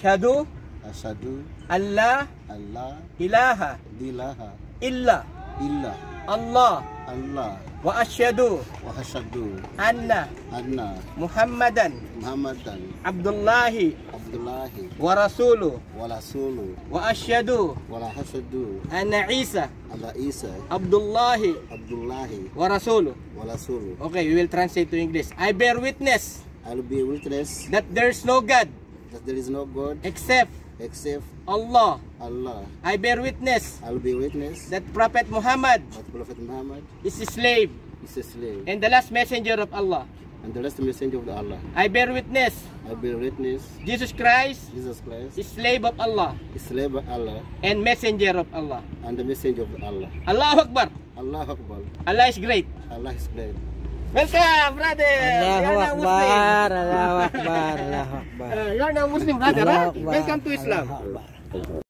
Asyhadu asyhadu alla alla ilaha ilaha illa illa Allah Allah wa asyhadu wa asyhadu anna anna Muhammadan Muhammadan Abdullahi Abdullahi wa rasuluh wa rasuluh wa asyhadu wa asyhadu anna Isa anna Isa Abdullahi Abdullahi wa rasuluh. wa rasuluh. Okay, we will translate to English. I bear witness I'll be witness that there is no God that there is no God except except Allah. Allah. I bear witness I'll be witness that Prophet Muhammad that Prophet Muhammad is a slave is a slave and the last messenger of Allah. and the last messenger of Allah. I bear witness I'll be witness Jesus Christ Jesus Christ is slave of Allah is slave of Allah and messenger of Allah. and the messenger of Allah. Allahu Akbar. Allah Akbar. Allah is great. Allah is great. Welcome, brother. Allahu You're now Muslim. Akbar, Allahu Akbar, Allahu Akbar. You're now Muslim, brother. Allahu Huh? Akbar, Welcome to Islam. Allahu Akbar.